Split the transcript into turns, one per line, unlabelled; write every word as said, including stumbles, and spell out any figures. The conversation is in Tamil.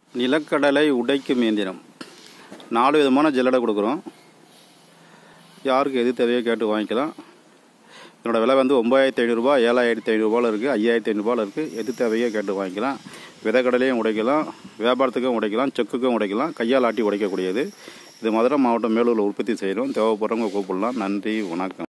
நிலக்கடலை உடைக்கும் இயந்திரம் நாலு விதமான ஜல்லடை கொடுக்குறோம். யாருக்கு எது தேவையோ கேட்டு வாங்கிக்கலாம். இதனோட விலை வந்து ஒம்பதாயிரத்தி ஐநூறுரூபா, ஏழாயிரத்தி ஐநூறுரூபாவில் இருக்குது, ஐயாயிரத்தி ஐநூறுரூபாவில் இருக்குது. எது தேவையோ கேட்டு வாங்கிக்கலாம். விதைக்கடலையும் உடைக்கலாம், வியாபாரத்துக்கும் உடைக்கலாம், செக்குக்கும் உடைக்கலாம், கையால் ஆட்டி உடைக்கக்கூடியது. இது மதுரை மாவட்டம் மேலூரில் உற்பத்தி செய்கிறோம். தேவைப்படுறவங்க கூப்பிடலாம். நன்றி, வணக்கம்.